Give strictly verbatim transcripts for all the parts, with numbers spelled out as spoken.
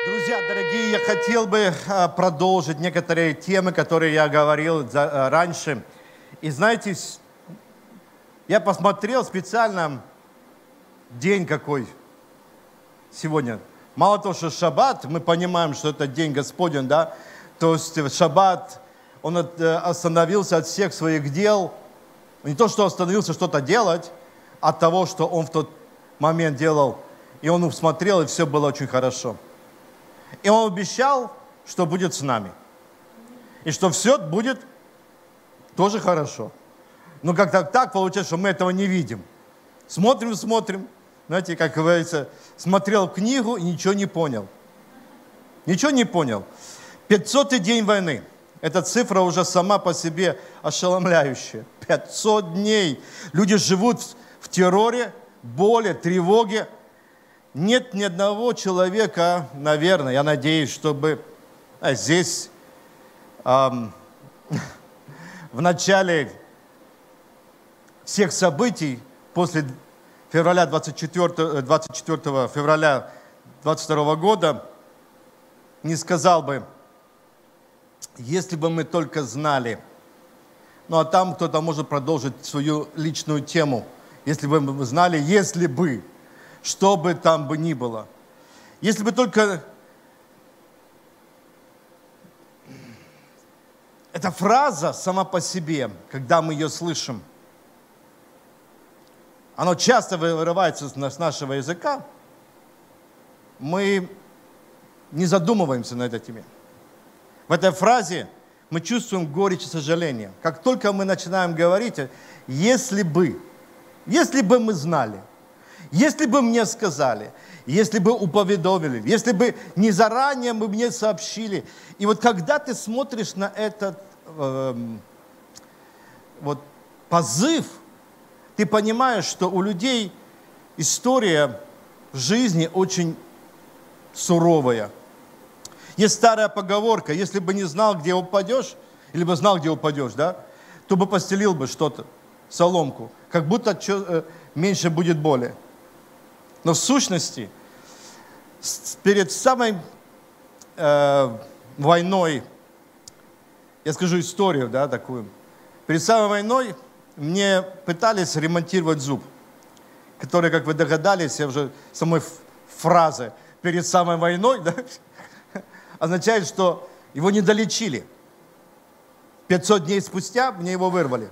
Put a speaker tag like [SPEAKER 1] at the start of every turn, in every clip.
[SPEAKER 1] Друзья, дорогие, я хотел бы э, продолжить некоторые темы, которые я говорил за, э, раньше. И знаете, с- я посмотрел специально день какой сегодня. Мало того, что шаббат, мы понимаем, что это день Господень, да? То есть в шаббат он от- э, остановился от всех своих дел. Не то, что остановился что-то делать, а от того, что он в тот момент делал. И он усмотрел, и все было очень хорошо. И он обещал, что будет с нами. И что все будет тоже хорошо. Но как-то так получается, что мы этого не видим. Смотрим, смотрим. Знаете, как говорится, смотрел книгу и ничего не понял. Ничего не понял. пятисотый день войны. Эта цифра уже сама по себе ошеломляющая. пятьсот дней. Люди живут в, в терроре, боли, тревоге. Нет ни одного человека, наверное, я надеюсь, чтобы а, здесь эм, в начале всех событий, после февраля двадцать четвёртого, двадцать четвёртого февраля двадцать второго года, не сказал бы, если бы мы только знали. Ну а там кто-то может продолжить свою личную тему. Если бы мы знали, если бы. Что бы там бы ни было. Если бы только эта фраза сама по себе, когда мы ее слышим, она часто вырывается с нашего языка, мы не задумываемся над этим. В этой фразе мы чувствуем горечь и сожаление. Как только мы начинаем говорить, если бы, если бы мы знали, если бы мне сказали, если бы уповедомили, если бы не заранее мы мне сообщили. И вот когда ты смотришь на этот э, вот, позыв, ты понимаешь, что у людей история жизни очень суровая. Есть старая поговорка: если бы не знал, где упадешь, или бы знал, где упадешь, да, то бы постелил бы что-то, соломку, как будто чё, э, меньше будет боли. Но в сущности, перед самой э, войной, я скажу историю, да, такую. Перед самой войной мне пытались ремонтировать зуб, который, как вы догадались, я уже самой фразы «перед самой войной», да, означает, что его не долечили. пятьсот дней спустя мне его вырвали.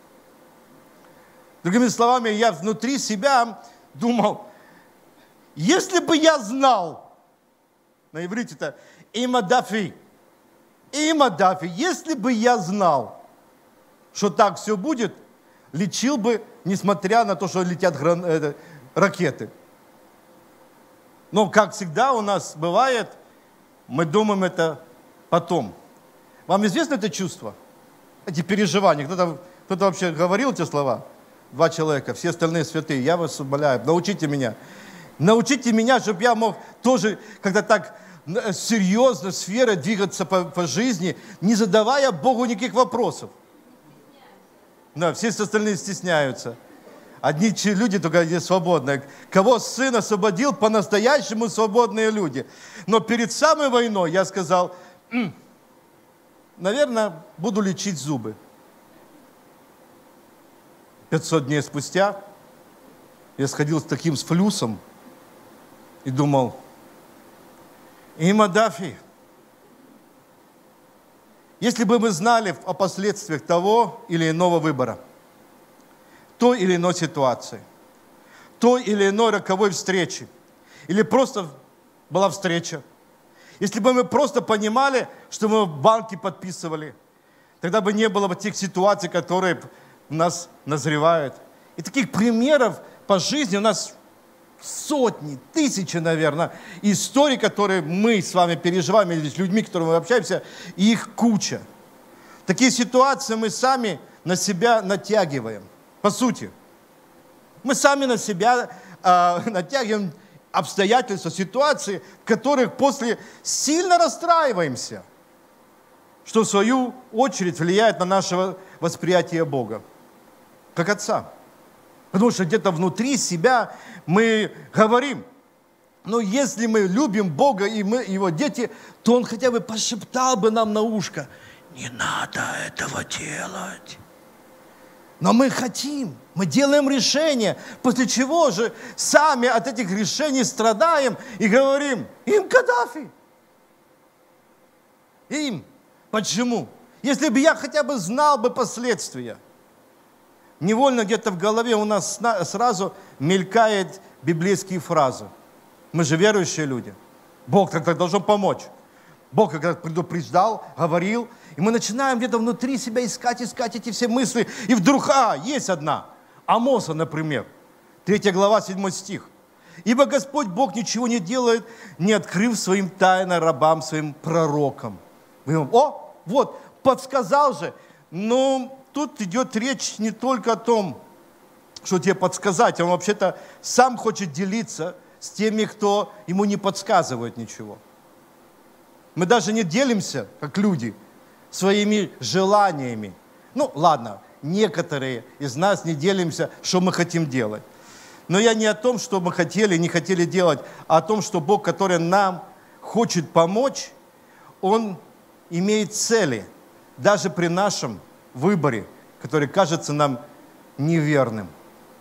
[SPEAKER 1] Другими словами, я внутри себя думал, если бы я знал, на иврите-то, има дафи, има дафи, если бы я знал, что так все будет, лечил бы, несмотря на то, что летят гран... э, ракеты. Но, как всегда у нас бывает, мы думаем это потом. Вам известно это чувство? Эти переживания? Кто-то, кто-то вообще говорил эти слова? Два человека, все остальные святые. Я вас умоляю, научите меня. Научите меня, чтобы я мог тоже как-то так серьезно, с верой двигаться по, по жизни, не задавая Богу никаких вопросов. Да, все остальные стесняются. Одни люди только здесь свободные. Кого Сын освободил, по-настоящему свободные люди. Но перед самой войной я сказал, М, наверное, буду лечить зубы. пятьсот дней спустя я сходил с таким с флюсом и думал, има дафи, если бы мы знали о последствиях того или иного выбора, той или иной ситуации, той или иной роковой встречи, или просто была встреча, если бы мы просто понимали, что мы в банке подписывали, тогда бы не было бы тех ситуаций, которые у нас назревают. И таких примеров по жизни у нас сотни, тысячи, наверное, историй, которые мы с вами переживаем, или с людьми, с которыми мы общаемся, и их куча. Такие ситуации мы сами на себя натягиваем. По сути, мы сами на себя э, натягиваем обстоятельства, ситуации, в которых после сильно расстраиваемся, что в свою очередь влияет на наше восприятие Бога, как Отца. Потому что где-то внутри себя мы говорим, Но если мы любим Бога и мы Его дети, то Он хотя бы пошептал бы нам на ушко: не надо этого делать. Но мы хотим, мы делаем решение, после чего же сами от этих решений страдаем и говорим: им Каддафи. Им. Почему? Если бы я хотя бы знал бы последствия. Невольно где-то в голове у нас сразу мелькают библейские фразы. Мы же верующие люди. Бог тогда должен помочь. Бог когда предупреждал, говорил. И мы начинаем где-то внутри себя искать, искать эти все мысли. И вдруг, а, есть одна. Амоса, например. Третья глава, седьмой стих. Ибо Господь Бог ничего не делает, не открыв своим тайно рабам, своим пророкам. Мы говорим: о, вот, подсказал же. Но тут идет речь не только о том, что тебе подсказать. Он вообще-то сам хочет делиться с теми, кто ему не подсказывает ничего. Мы даже не делимся, как люди, своими желаниями. Ну, ладно, некоторые из нас не делимся, что мы хотим делать. Но я не о том, что мы хотели, не хотели делать, а о том, что Бог, который нам хочет помочь, Он имеет цели, даже при нашем выборе, который кажется нам неверным.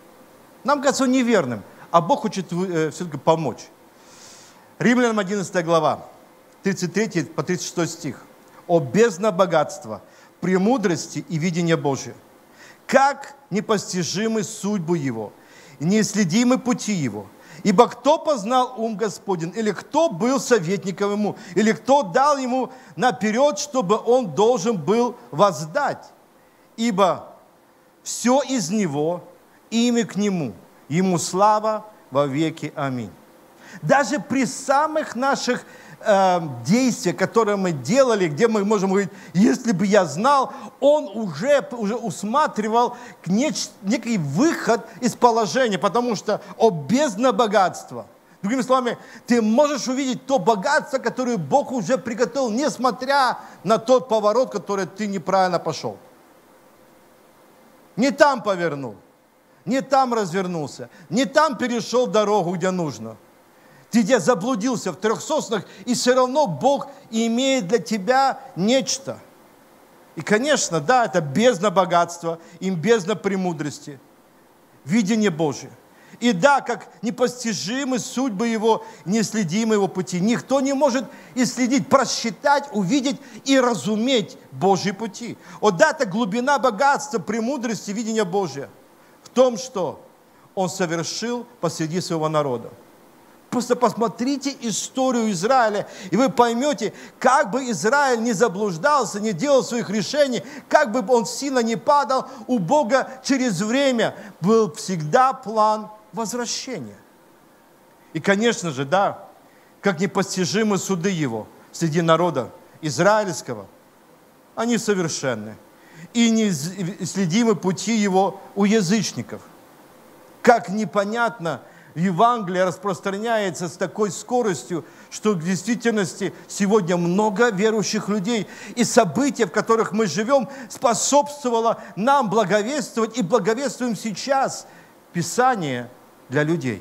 [SPEAKER 1] Нам кажется он неверным, а Бог хочет э, все-таки помочь. Римлянам одиннадцатая глава, тридцать третий по тридцать шестой стих. «О бездна богатства, премудрости и видения Божия! Как непостижимы судьбы Его, и неисследимы пути Его! Ибо кто познал ум Господень, или кто был советником Ему, или кто дал Ему наперед, чтобы Он должен был воздать? Ибо все из Него, имя к Нему, Ему слава во веки. Аминь». Даже при самых наших э, действиях, которые мы делали, где мы можем говорить: если бы я знал, Он уже, уже усматривал неч, некий выход из положения, потому что о бездна богатства. Другими словами, ты можешь увидеть то богатство, которое Бог уже приготовил, несмотря на тот поворот, который ты неправильно пошел. Не там повернул, не там развернулся, не там перешел дорогу, где нужно. Ты где заблудился в трех соснах, и все равно Бог имеет для тебя нечто. И, конечно, да, это бездна богатства, им бездна премудрости, видение Божие. И да, как непостижимы судьбы Его, неследимы Его пути. Никто не может исследить, просчитать, увидеть и разуметь Божьи пути. Вот да, это глубина богатства, премудрости, видения Божия в том, что Он совершил посреди своего народа. Просто посмотрите историю Израиля, и вы поймете, как бы Израиль не заблуждался, не делал своих решений, как бы он сильно не падал, у Бога через время был всегда план возвращения. И, конечно же, да, как непостижимы суды Его среди народа израильского, они совершенны. И неследимы пути Его у язычников. Как непонятно, Евангелие распространяется с такой скоростью, что в действительности сегодня много верующих людей. И события, в которых мы живем, способствовало нам благовествовать, и благовествуем сейчас Писание для людей.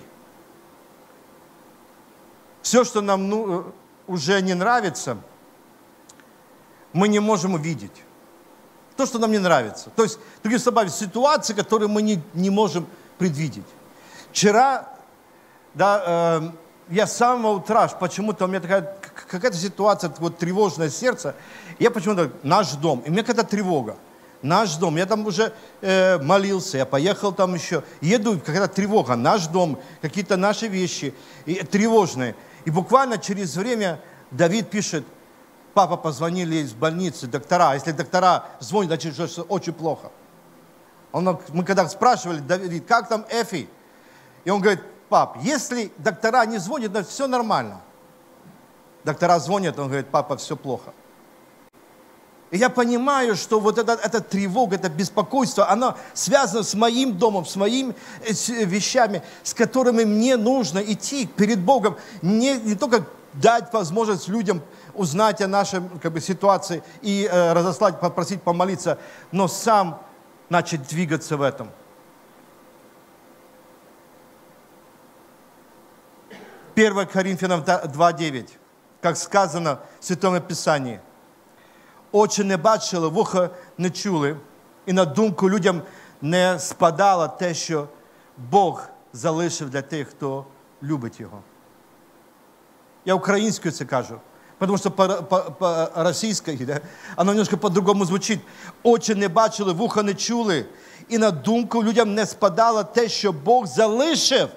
[SPEAKER 1] Все, что нам ну, уже не нравится, мы не можем увидеть. То, что нам не нравится. То есть, другими словами, ситуации, которые мы не, не можем предвидеть. Вчера Да, э, я с самого утра, почему-то у меня такая какая-то ситуация, вот тревожное сердце. Я почему-то, наш дом, и у меня какая-то тревога. Наш дом, я там уже э, молился, я поехал там еще. Еду, какая-то тревога, наш дом, какие-то наши вещи, и, тревожные. И буквально через время Давид пишет: папа, позвонили из больницы, доктора. Если доктора звонят, значит, что очень плохо. Он, мы когда спрашивали: Давид, как там Эфи? И он говорит: пап, если доктора не звонят, значит, все нормально. Доктора звонят, он говорит: папа, все плохо. И я понимаю, что вот эта, эта тревога, это беспокойство, оно связано с моим домом, с моими вещами, с которыми мне нужно идти перед Богом. Не, не только дать возможность людям узнать о нашей как бы, ситуации и э, разослать, попросить помолиться, но сам начать двигаться в этом. первое Коринфянам два девять, как сказано в Святом Писании. Очі не бачили, вуха не чули, і на думку людям не спадало те, що Бог залишив для тих, хто любить Його. Я українською це кажу, тому що по-російськи, да, воно немножко по-другому звучить. Очі не бачили, вуха не чули, і на думку людям не спадало те, що Бог залишив.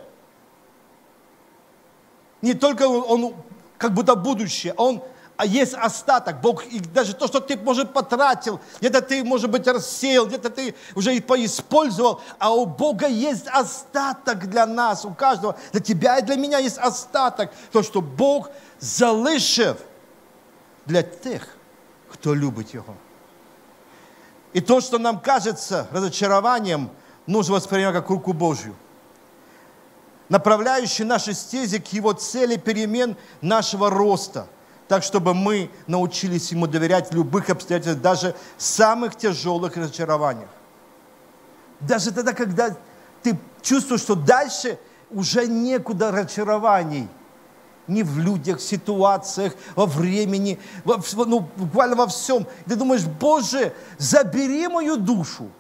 [SPEAKER 1] Не только Он, как будто будущее, Он, а есть остаток. Бог, и даже то, что ты, может, потратил, где-то ты, может быть, рассеял, где-то ты уже и поиспользовал, а у Бога есть остаток для нас, у каждого. Для тебя и для меня есть остаток. То, что Бог залишив для тех, кто любит Его. И то, что нам кажется разочарованием, нужно воспринимать как руку Божью, направляющий наши стези к Его цели перемен нашего роста, так, чтобы мы научились Ему доверять в любых обстоятельствах, даже в самых тяжелых разочарованиях. Даже тогда, когда ты чувствуешь, что дальше уже некуда разочарований. Ни в людях, в ситуациях, во времени, во, ну, буквально во всем. Ты думаешь, Боже, забери мою душу.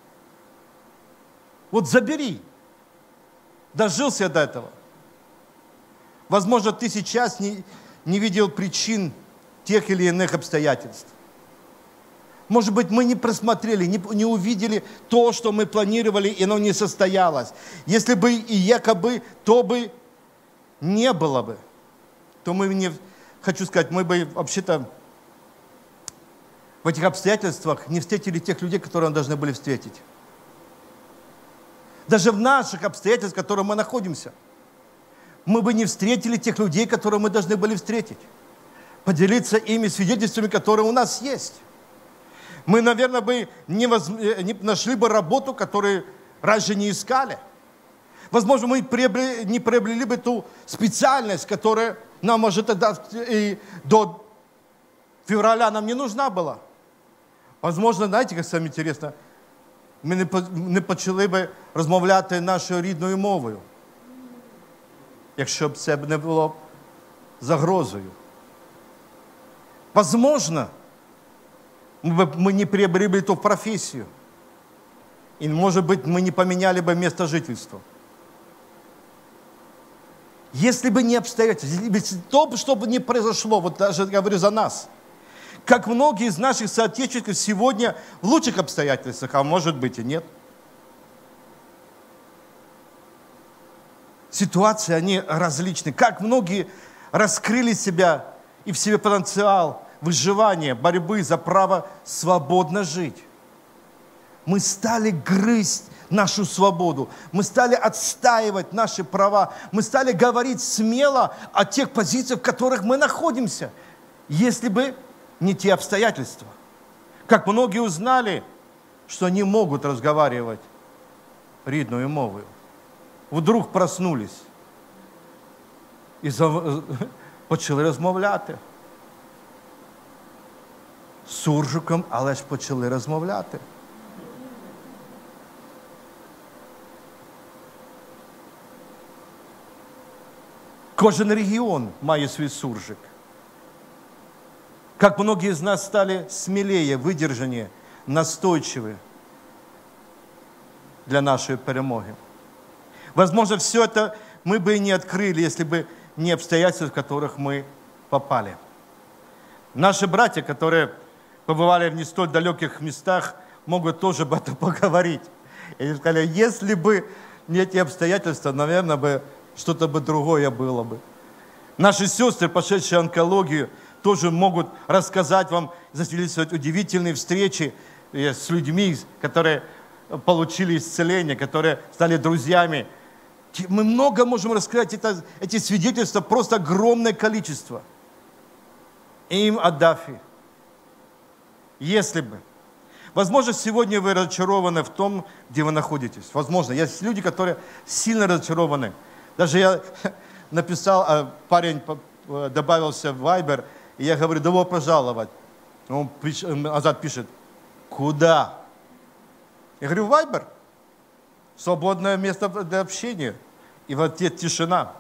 [SPEAKER 1] Вот забери. Дожился до этого. Возможно, ты сейчас не, не видел причин тех или иных обстоятельств. Может быть, мы не просмотрели, не, не увидели то, что мы планировали, и оно не состоялось. Если бы и якобы то бы не было бы, то мы не, хочу сказать, мы бы вообще-то в этих обстоятельствах не встретили тех людей, которые мы должны были встретить. Даже в наших обстоятельствах, в которых мы находимся, мы бы не встретили тех людей, которые мы должны были встретить. Поделиться ими свидетельствами, которые у нас есть. Мы, наверное, бы не, воз... не нашли бы работу, которую раньше не искали. Возможно, мы приобрели, не приобрели бы ту специальность, которая нам, может, тогда и до февраля нам не нужна была. Возможно, знаете, как самое интересное, ми не, не почали би розмовляти нашою рідною мовою, якщо б це не було загрозою. Возможно, мы, мы не приобрели бы эту профессию. И, может быть, мы не поменяли бы место жительства. Если бы не обстоятельства, если то, что бы не произошло, вот даже говорю за нас, как многие из наших соотечественников сегодня в лучших обстоятельствах, а может быть и нет. Ситуации, они различны. Как многие раскрыли себя и в себе потенциал выживания, борьбы за право свободно жить. Мы стали грызть нашу свободу. Мы стали отстаивать наши права. Мы стали говорить смело о тех позициях, в которых мы находимся. Если бы не те обстоятельства. Как многие узнали, что не могут разговаривать рідною мовою. Вдруг проснулись і почали розмовляти. Суржиком, але ж почали розмовляти. Кожен регіон має свій суржик. Как многие из нас стали смелее, выдержаннее, настойчивы для нашей перемоги. Возможно, все это мы бы и не открыли, если бы не обстоятельства, в которых мы попали. Наши братья, которые побывали в не столь далеких местах, могут тоже об этом поговорить. И они сказали, если бы не эти обстоятельства, наверное, бы что-то бы другое было бы. Наши сестры, пошедшие онкологию, тоже могут рассказать вам, засвидетельствовать удивительные встречи с людьми, которые получили исцеление, которые стали друзьями. Мы много можем рассказать, это, эти свидетельства, просто огромное количество. Им Аддафи. Если бы. Возможно, сегодня вы разочарованы в том, где вы находитесь. Возможно, есть люди, которые сильно разочарованы. Даже я написал, парень добавился в Viber, и я говорю, добро пожаловать. Он пишет, Азат пишет, куда? Я говорю, Viber. Свободное место для общения. И в ответ тишина.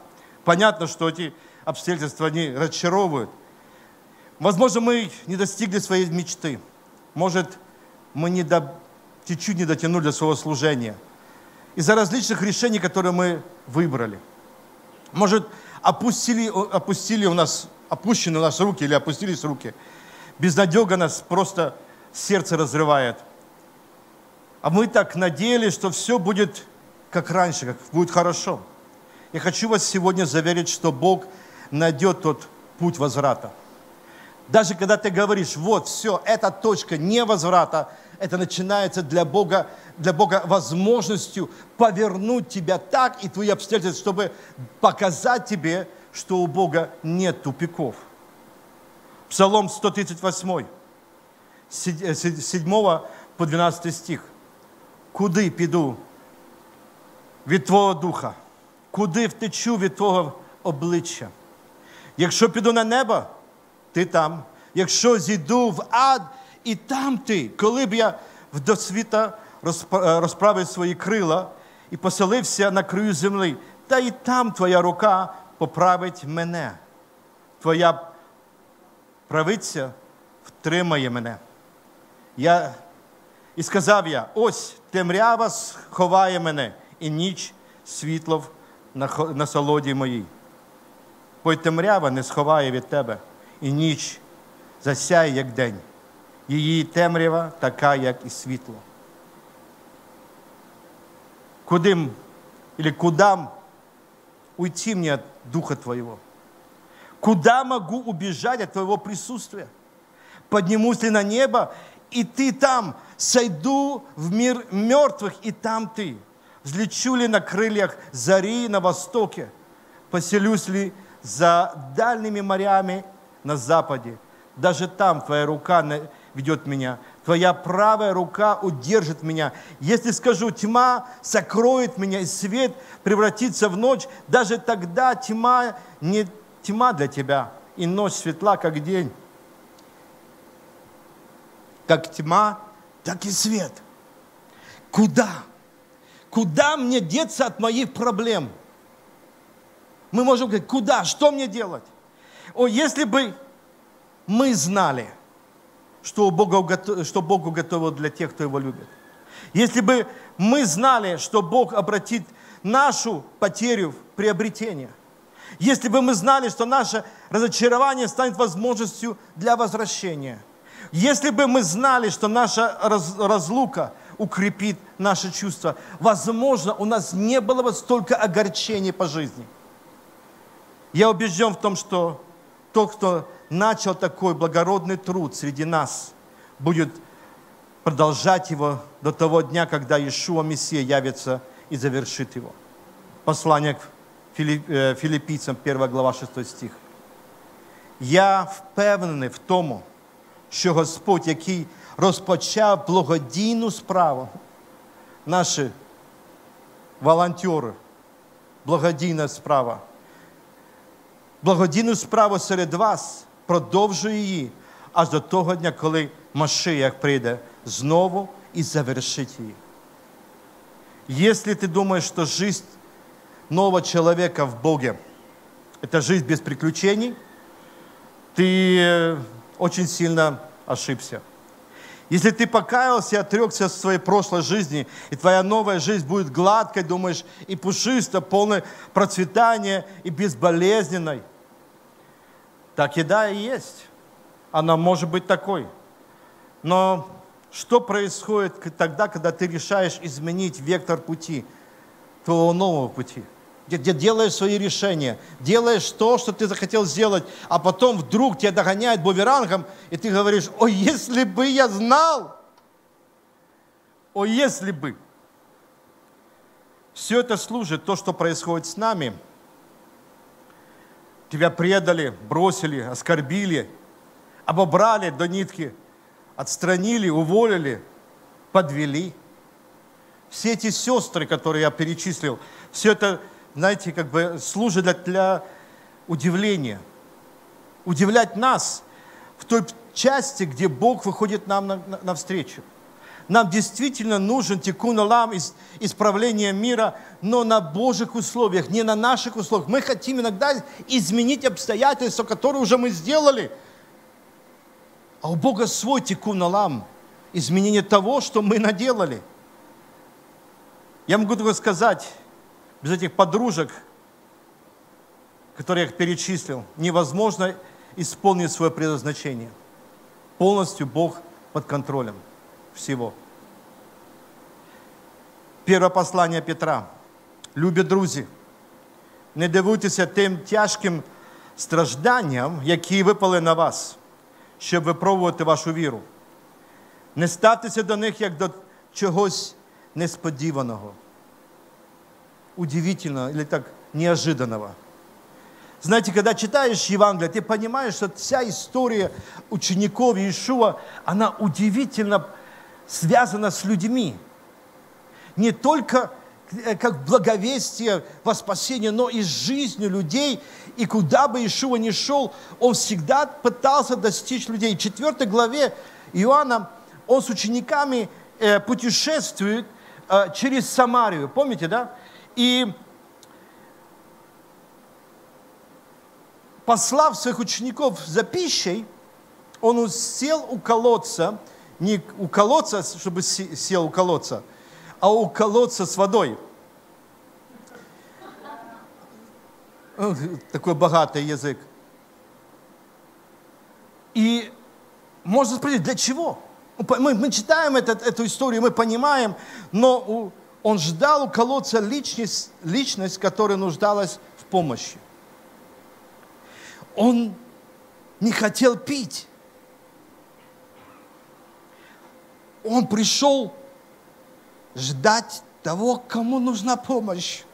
[SPEAKER 1] Понятно, что эти обстоятельства не разочаровывают. Возможно, мы не достигли своей мечты. Может, мы не до... чуть-чуть не дотянули до своего служения. Из-за различных решений, которые мы выбрали. Может, опустили, опустили у нас, опущены у нас руки или опустились руки. Безнадега нас просто сердце разрывает. А мы так надеялись, что все будет как раньше, как будет хорошо. Я хочу вас сегодня заверить, что Бог найдет тот путь возврата. Даже когда ты говоришь, вот, все, эта точка невозврата, это начинается для Бога, для Бога возможностью повернуть тебя так и твои обстоятельства, чтобы показать тебе, что у Бога нет тупиков. Псалом сто тридцать восемь, с седьмого по двенадцатый стих. «Куди піду від Твого духа? Куди втечу від Твого обличчя? Якщо піду на небо, Ти там. Якщо зійду в ад, і там Ти. Коли б я до світа розправив свої крила і поселився на краю землі, та і там Твоя рука поправить мене. Твоя правиця втримає мене». Я... І сказав я, ось темрява сховає мене, і ніч світло на насолоді моїй. Бо й темрява не сховає від тебе, і ніч засяє, як день. Її темрява така, як і світло. Куди, или куда уйти мне от Духа Твоего? Куда могу убежать от Твоего присутствия? Поднимусь ли на небо, и Ты там, сойду в мир мертвых, и там Ты. Взлечу ли на крыльях зари на востоке, поселюсь ли за дальними морями на западе. Даже там Твоя рука ведет меня, Твоя правая рука удержит меня. Если скажу, тьма сокроет меня, и свет превратится в ночь, даже тогда тьма не тьма для Тебя, и ночь светла, как день. Как тьма, так и свет. Куда? Куда мне деться от моих проблем? Мы можем говорить, куда? Что мне делать? О, если бы мы знали, что Бог, что Бог уготовил для тех, кто Его любит. Если бы мы знали, что Бог обратит нашу потерю в приобретение. Если бы мы знали, что наше разочарование станет возможностью для возвращения. Если бы мы знали, что наша раз, разлука укрепит наши чувства, возможно, у нас не было бы столько огорчений по жизни. Я убежден в том, что тот, кто начал такой благородный труд среди нас, будет продолжать его до того дня, когда Иешуа Мессия явится и завершит его. Послание к Филиппийцам, первая глава, шестой стих. Я впевнений в тому, що Господь, який розпочав благодійну справу, наші волонтери, благодійна справа, благодійну справу серед вас продовжує її аж до того дня, коли Машиах прийде знову і завершить її. Если ты думаешь, что жизнь нового человека в Боге – это жизнь без приключений, ты очень сильно ошибся. Если ты покаялся и отрекся от своей прошлой жизни, и твоя новая жизнь будет гладкой, думаешь, и пушистой, полной процветания и безболезненной, так и да, и есть. Она может быть такой. Но что происходит тогда, когда ты решаешь изменить вектор пути, твоего нового пути? Где делаешь свои решения, делаешь то, что ты захотел сделать, а потом вдруг тебя догоняет бумерангом, и ты говоришь, о, если бы я знал, о, если бы. Все это служит, то, что происходит с нами. Тебя предали, бросили, оскорбили, обобрали до нитки, отстранили, уволили, подвели. Все эти сестры, которые я перечислил, все это, знаете, как бы служит для, для удивления. Удивлять нас в той части, где Бог выходит нам навстречу. нам действительно нужен тикун олам, исправление мира, но на Божьих условиях, не на наших условиях. Мы хотим иногда изменить обстоятельства, которые уже мы сделали. А у Бога свой тикун олам, изменение того, что мы наделали. Я могу только сказать, без этих подружек, которые я перечислил, невозможно исполнить свое предназначение. Полностью Бог под контролем всего. Первое послание Петра. Любі друзі, не дивуйтеся тим тяжким стражданням, які випали на вас, щоб випробувати вашу віру. Не ставтеся до них, як до чогось несподіваного, удивительного или так неожиданного. Знаете, когда читаешь Евангелие, ты понимаешь, что вся история учеников Иешуа, она удивительно связана с людьми. Не только как благовестие во спасение, но и с жизнью людей. И куда бы Иешуа ни шел, он всегда пытался достичь людей. В четвёртой главе Иоанна он с учениками путешествует через Самарию. Помните, да? И послав своих учеников за пищей, он сел у колодца, не у колодца, чтобы сел у колодца, а у колодца с водой. Такой богатый язык. И можно спросить, для чего? Мы, мы читаем этот, эту историю, мы понимаем, но он ждал у колодца личность, личность, которая нуждалась в помощи. Он не хотел пить. Он пришел ждать того, кому нужна помощь.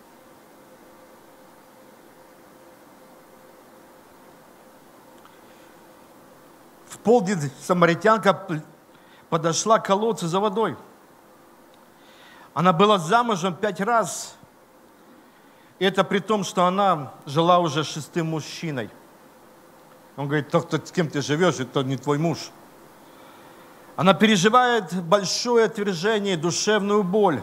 [SPEAKER 1] В полдень самаритянка подошла к колодцу за водой. Она была замужем пять раз. И это при том, что она жила уже с шестым мужчиной. Он говорит, тот, кто, с кем ты живешь, это не твой муж. Она переживает большое отвержение, душевную боль.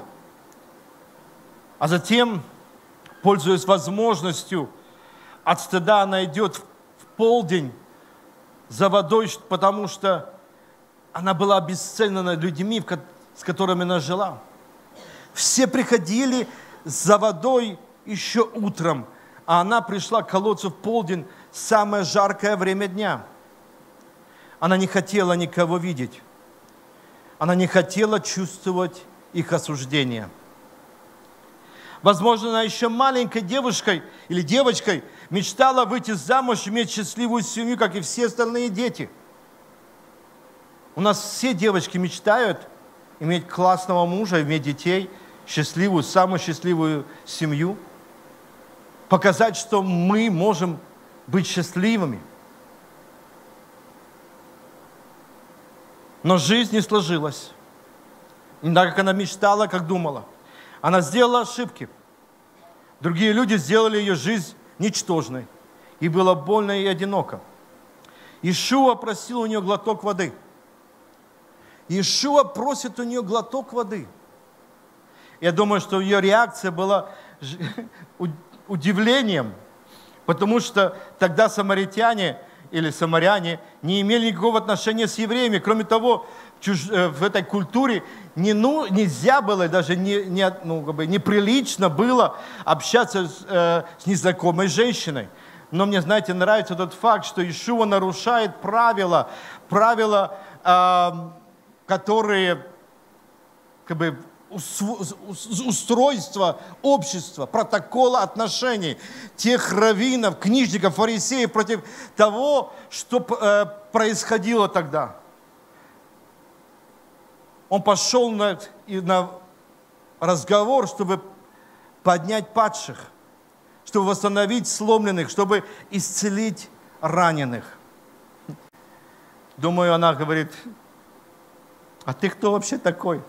[SPEAKER 1] А затем, пользуясь возможностью, от стыда она идет в полдень за водой, потому что она была обесценена людьми, с которыми она жила. Все приходили за водой еще утром, а она пришла к колодцу в полдень, самое жаркое время дня. Она не хотела никого видеть. Она не хотела чувствовать их осуждение. Возможно, она еще маленькой девушкой или девочкой мечтала выйти замуж, иметь счастливую семью, как и все остальные дети. У нас все девочки мечтают иметь классного мужа, иметь детей, счастливую, самую счастливую семью. Показать, что мы можем быть счастливыми. Но жизнь не сложилась. Не так, как она мечтала, как думала. Она сделала ошибки. Другие люди сделали ее жизнь ничтожной. И было больно и одиноко. Иешуа просил у нее глоток воды. Иешуа просит у нее глоток воды. Я думаю, что ее реакция была удивлением, потому что тогда самаритяне или самаряне не имели никакого отношения с евреями. Кроме того, в, чуж... в этой культуре не, ну, нельзя было, даже не, не, ну, как бы неприлично было общаться с, э, с незнакомой женщиной. Но мне, знаете, нравится тот факт, что Иешуа нарушает правила, правила, э, которые как бы устройства общества, протокола отношений тех раввинов, книжников, фарисеев против того, что э, происходило тогда. Он пошел на, на разговор, чтобы поднять падших, чтобы восстановить сломленных, чтобы исцелить раненых. Думаю, она говорит, а ты кто вообще такой?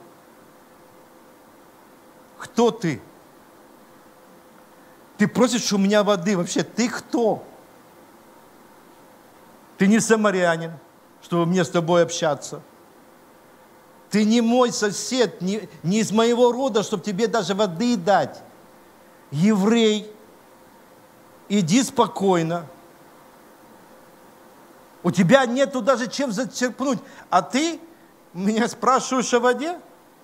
[SPEAKER 1] Кто ты? Ты просишь у меня воды. Вообще, ты кто? Ты не самарянин, чтобы мне с тобой общаться. Ты не мой сосед, не, не из моего рода, чтобы тебе даже воды дать. Еврей, иди спокойно. У тебя нету даже чем зачерпнуть. А ты меня спрашиваешь о воде?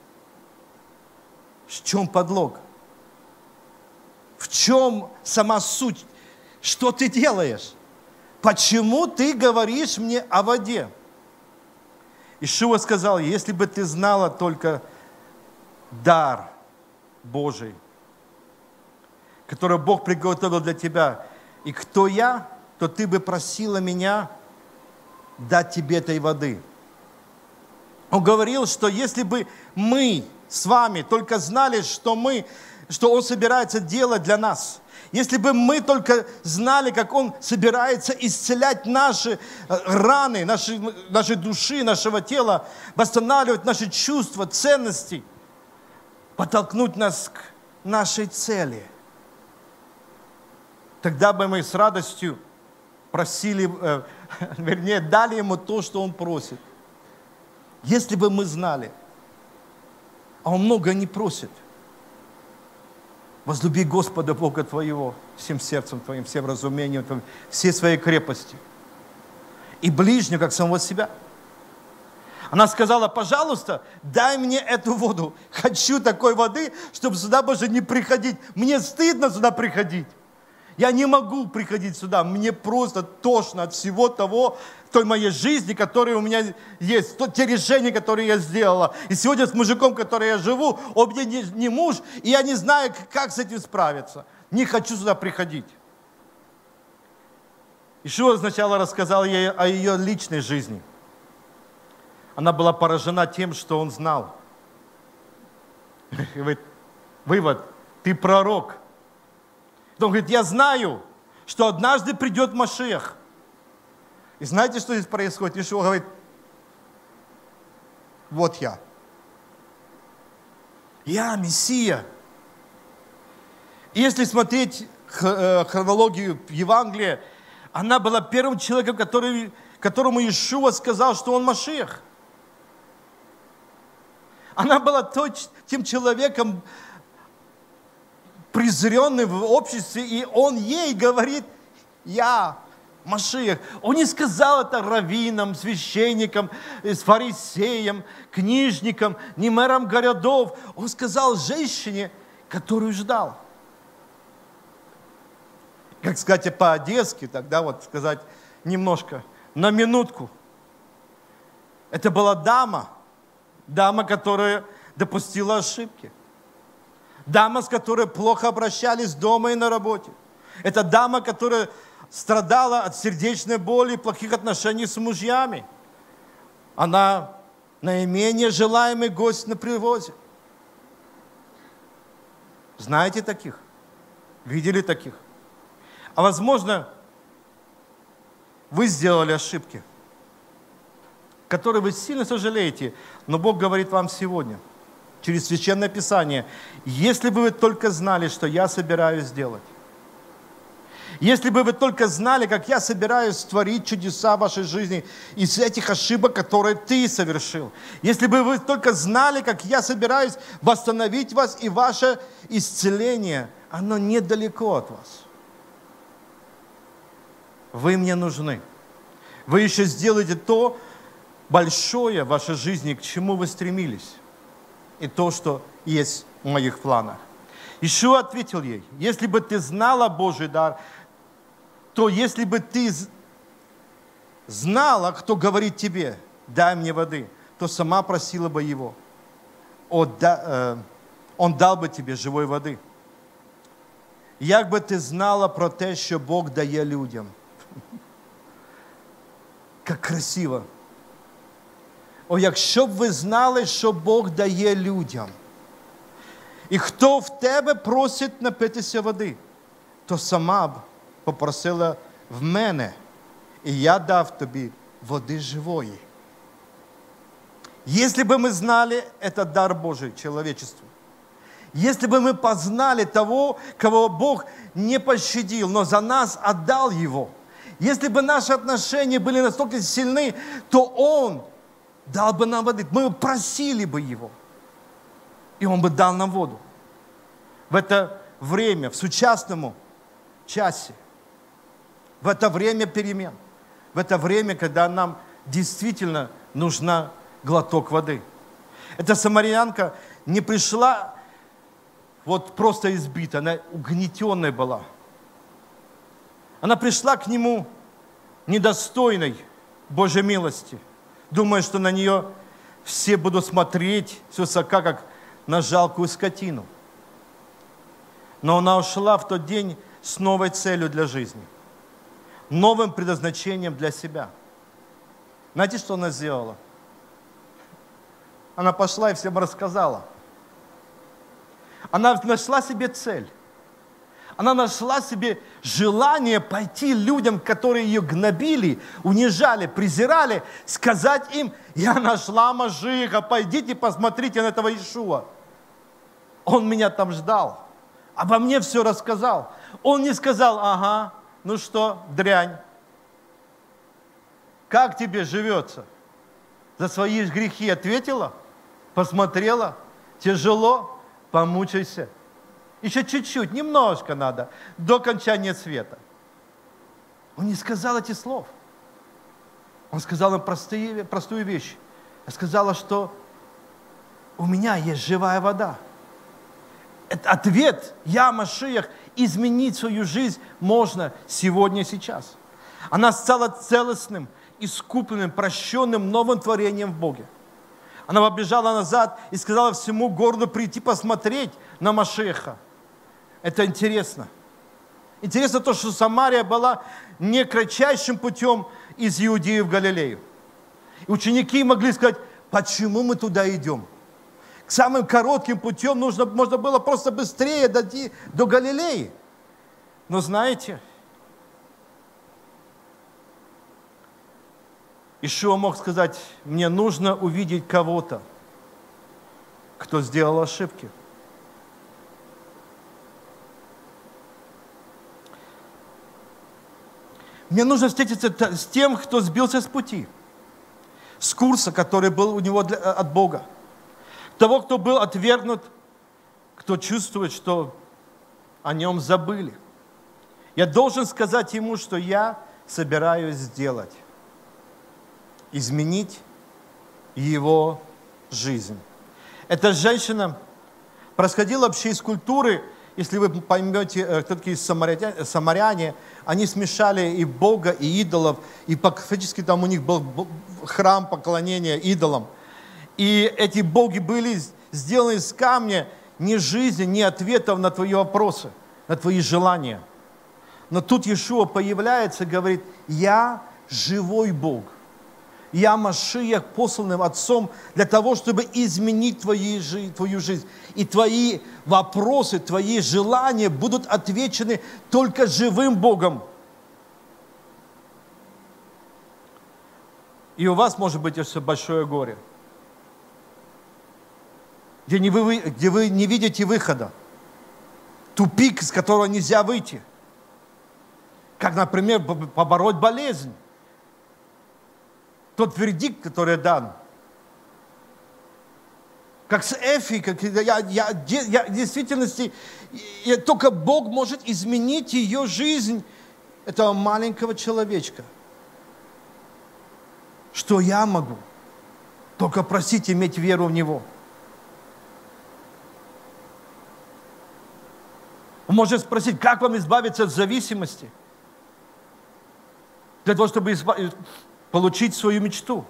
[SPEAKER 1] В чем подлог? В чем сама суть? Что ты делаешь? Почему ты говоришь мне о воде? Иешуа сказал, если бы ты знала только дар Божий, который Бог приготовил для тебя, и кто я, то ты бы просила меня дать тебе этой воды. Он говорил, что если бы мы с вами только знали, что мы, что Он собирается делать для нас, если бы мы только знали, как Он собирается исцелять наши раны, наши, нашей души, нашего тела, восстанавливать наши чувства, ценности, подтолкнуть нас к нашей цели, тогда бы мы с радостью просили, э, вернее, дали Ему то, что Он просит. Если бы мы знали, а Он много не просит. Возлюби Господа Бога твоего всем сердцем твоим, всем разумением твоим, всей своей крепостью. И ближнего, как самого себя. Она сказала, пожалуйста, дай мне эту воду. Хочу такой воды, чтобы сюда больше не приходить. Мне стыдно сюда приходить. Я не могу приходить сюда. Мне просто тошно от всего того, той моей жизни, которая у меня есть, те решения, которые я сделала. И сегодня с мужиком, который я живу, он мне не, не муж, и я не знаю, как с этим справиться. Не хочу сюда приходить. Иешуа сначала рассказал ей о ее личной жизни. Она была поражена тем, что он знал. Говорит, вывод, ты пророк. Он говорит, я знаю, что однажды придет Машиах. И знаете, что здесь происходит? Иешуа говорит, вот я. Я Мессия. И если смотреть хронологию Евангелия, она была первым человеком, который, которому Иешуа сказал, что он Машиах. Она была той, тем человеком, презренный в обществе, и он ей говорит, я Машиах. Он не сказал это раввинам, священникам, фарисеям, книжникам, не мэрам городов. Он сказал женщине, которую ждал. Как сказать по-одесски, тогда вот сказать немножко, на минутку. Это была дама, дама, которая допустила ошибки. Дама, с которой плохо обращались дома и на работе. Это дама, которая страдала от сердечной боли и плохих отношений с мужьями. Она наименее желаемый гость на привозе. Знаете таких? Видели таких? А возможно, вы сделали ошибки, которые вы сильно сожалеете, но Бог говорит вам сегодня, через Священное Писание, если бы вы только знали, что я собираюсь сделать, если бы вы только знали, как я собираюсь творить чудеса в вашей жизни из этих ошибок, которые ты совершил, если бы вы только знали, как я собираюсь восстановить вас и ваше исцеление, оно недалеко от вас. Вы мне нужны. Вы еще сделаете то большое в вашей жизни, к чему вы стремились. И то, что есть в моих планах. Иешуа ответил ей, если бы ты знала Божий дар, то если бы ты знала, кто говорит тебе, дай мне воды, то сама просила бы его. Он дал бы тебе живой води. Як би ти знала про те, що Бог дає людям. Як красиво. О, якщо б ви знали, що Бог дає людям. І хто в тебе просить напитися води, то сама б попросила в мене, і я дав тобі води живої. Если бы мы знали этот дар Божий человечеству, если бы мы познали того, кого Бог не пощадил, но за нас отдал Его, если бы наши отношения были настолько сильны, то Он дал бы нам воды. Мы просили бы Его, и Он бы дал нам воду. В это время, в сучасному часе, в это время перемен, в это время, когда нам действительно нужна глоток воды. Эта самарянка не пришла вот просто избита, она угнетенная была. Она пришла к Нему недостойной Божьей милости, думая, что на нее все будут смотреть свысока, как на жалкую скотину. Но она ушла в тот день с новой целью для жизни, новым предназначением для себя. Знаете, что она сделала? Она пошла и всем рассказала. Она нашла себе цель. Она нашла себе желание пойти людям, которые ее гнобили, унижали, презирали, сказать им: я нашла Машиаха, пойдите посмотрите на этого Иешуа. Он меня там ждал, обо мне все рассказал. Он не сказал: ага, ну что, дрянь, как тебе живется? За свои грехи ответила, посмотрела, тяжело, помучайся. Еще чуть-чуть, немножко надо, до окончания света. Он не сказал этих слов. Он сказал им простые, простую вещь. Я сказала, что у меня есть живая вода. Это ответ, я Машиах, изменить свою жизнь можно сегодня, сейчас. Она стала целостным, искупленным, прощенным, новым творением в Боге. Она побежала назад и сказала всему городу прийти посмотреть на Машиаха. Это интересно. Интересно то, что Самария была не кратчайшим путем из Иудеи в Галилею. И ученики могли сказать: почему мы туда идем? К самым коротким путем нужно, можно было просто быстрее дойти до Галилеи. Но знаете, Иешуа мог сказать: мне нужно увидеть кого-то, кто сделал ошибки. Мне нужно встретиться с тем, кто сбился с пути, с курса, который был у него для, от Бога. Того, кто был отвергнут, кто чувствует, что о нем забыли. Я должен сказать ему, что я собираюсь сделать. Изменить его жизнь. Эта женщина происходила вообще из культуры, если вы поймете, кто такие самаряне, самаряне, они смешали и Бога, и идолов, и фактически там у них был храм поклонения идолам. И эти боги были сделаны из камня ни жизни, ни ответов на твои вопросы, на твои желания. Но тут Иешуа появляется и говорит: я живой Бог. Я Машиах, посланным Отцом для того, чтобы изменить твою жизнь, твою жизнь. И твои вопросы, твои желания будут отвечены только живым Богом. И у вас может быть еще большое горе, где, не вы, где вы не видите выхода, тупик, из которого нельзя выйти. Как, например, побороть болезнь. Тот вердикт, который дан. Как с Эфи, как я, я, я, в действительности я, только Бог может изменить ее жизнь, этого маленького человечка. Что я могу? Только просить иметь веру в Него. Он может спросить: как вам избавиться от зависимости? Для того, чтобы избавиться, получить свою мечту.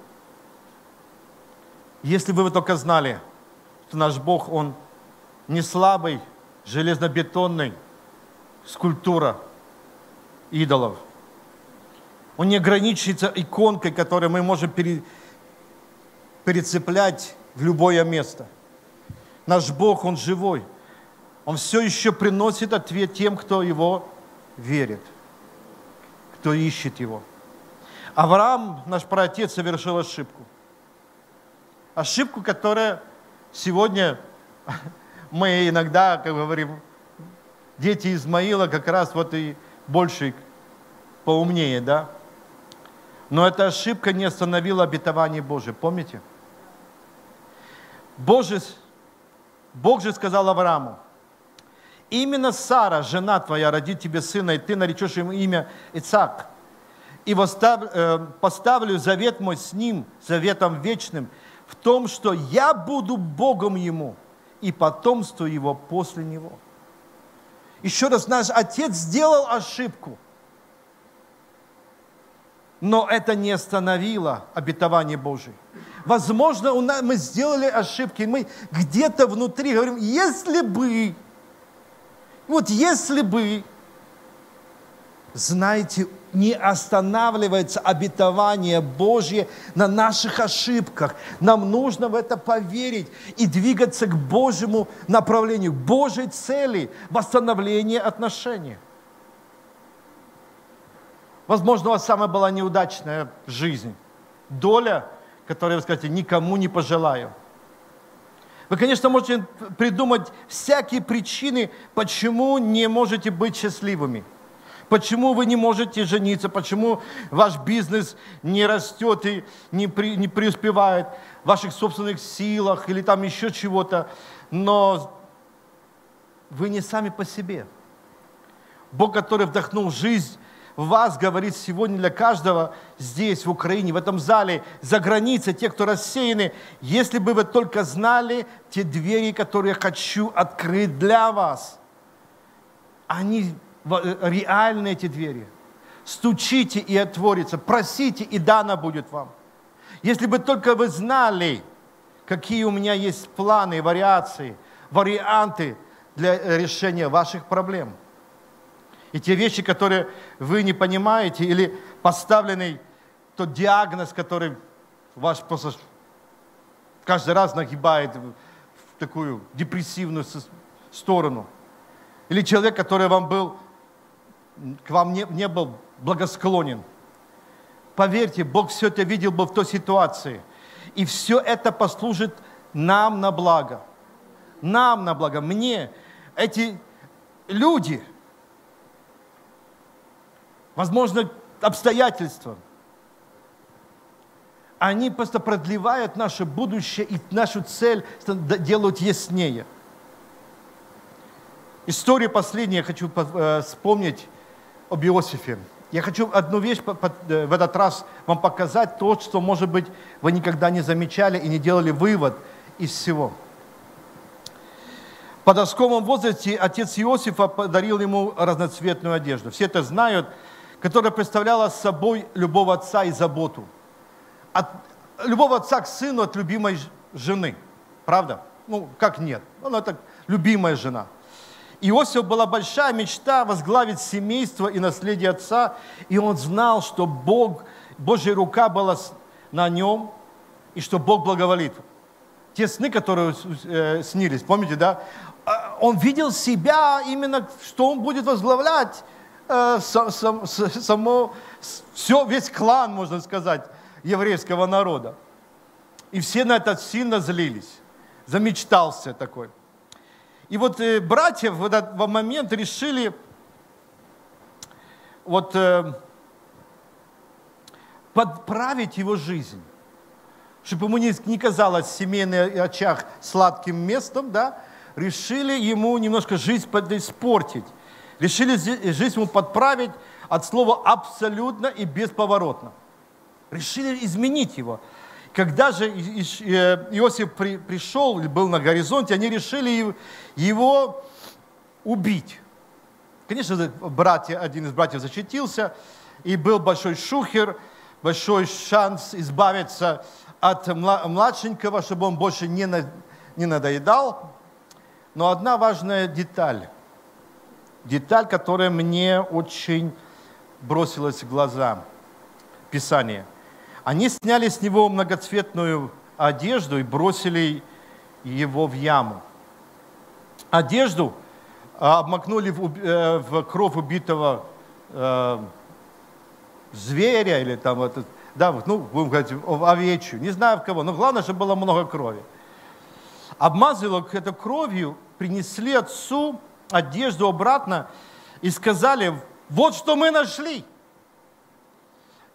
[SPEAKER 1] Если бы вы только знали, что наш Бог, Он не слабый, железнобетонный, скульптура идолов. Он не ограничивается иконкой, которую мы можем пере, перецеплять в любое место. Наш Бог, Он живой. Он все еще приносит ответ тем, кто Его верит, кто ищет Его. Авраам, наш праотец, совершил ошибку. Ошибку, которая сегодня мы иногда, как говорим, дети Измаила как раз вот и больше поумнее, да? Но эта ошибка не остановила обетование Божие. Помните? Боже, Бог же сказал Аврааму: именно Сара, жена твоя, родит тебе сына, и ты наречешь ему имя Ицхак. И поставлю завет мой с ним, заветом вечным, в том, что я буду Богом ему, и потомство его после него. Еще раз, наш отец сделал ошибку, но это не остановило обетование Божие. Возможно, у нас, мы сделали ошибки, мы где-то внутри говорим: если бы, вот если бы, знаете, не останавливается обетование Божье на наших ошибках. Нам нужно в это поверить и двигаться к Божьему направлению, к Божьей цели восстановления отношений. Возможно, у вас самая была неудачная жизнь, доля, которую вы скажете: никому не пожелаю. Вы, конечно, можете придумать всякие причины, почему не можете быть счастливыми. Почему вы не можете жениться, почему ваш бизнес не растет и не, при, не преуспевает в ваших собственных силах или там еще чего-то. Но вы не сами по себе. Бог, который вдохнул жизнь в вас, говорит сегодня для каждого здесь, в Украине, в этом зале, за границей, те, кто рассеяны: если бы вы только знали те двери, которые я хочу открыть для вас, они реальны, эти двери. Стучите, и отворится. Просите, и дано будет вам. Если бы только вы знали, какие у меня есть планы, вариации, варианты для решения ваших проблем. И те вещи, которые вы не понимаете, или поставленный тот диагноз, который ваш просто каждый раз нагибает в такую депрессивную сторону. Или человек, который вам был, к вам не, не был благосклонен. Поверьте, Бог все это видел бы в той ситуации. И все это послужит нам на благо. Нам на благо. Мне эти люди, возможно, обстоятельства, они просто продлевают наше будущее и нашу цель делают яснее. Историю последнюю я хочу вспомнить об Иосифе. Я хочу одну вещь в этот раз вам показать, то, что, может быть, вы никогда не замечали и не делали вывод из всего. В подростковом возрасте отец Иосифа подарил ему разноцветную одежду. Все это знают, которая представляла собой любого отца и заботу. От любого отца к сыну от любимой жены. Правда? Ну, как нет? Она так, любимая жена. Иосиф была большая мечта возглавить семейство и наследие отца, и он знал, что Бог, Божья рука была на нем, и что Бог благоволит. Те сны, которые э, снились, помните, да? Он видел себя именно, что он будет возглавлять э, сам, сам, само, все, весь клан, можно сказать, еврейского народа. И все на это сильно злились. Замечтался такой. И вот э, братья в этот момент решили вот, э, подправить его жизнь, чтобы ему не, не казалось семейный очаг сладким местом, да, решили ему немножко жизнь испортить, решили жизнь ему подправить от слова абсолютно и бесповоротно. Решили изменить его. Когда же Иосиф при, пришел, был на горизонте, они решили его убить. Конечно, братья, один из братьев защитился, и был большой шухер, большой шанс избавиться от младшенького, чтобы он больше не, на, не надоедал. Но одна важная деталь, деталь, которая мне очень бросилась в глаза, Писание. Они сняли с него многоцветную одежду и бросили его в яму. Одежду обмакнули в, в кровь убитого э, зверя или там, вот, да, ну, будем говорить, овечью, не знаю в кого, но главное, чтобы было много крови. Обмазали эту кровью, принесли отцу одежду обратно и сказали: вот что мы нашли.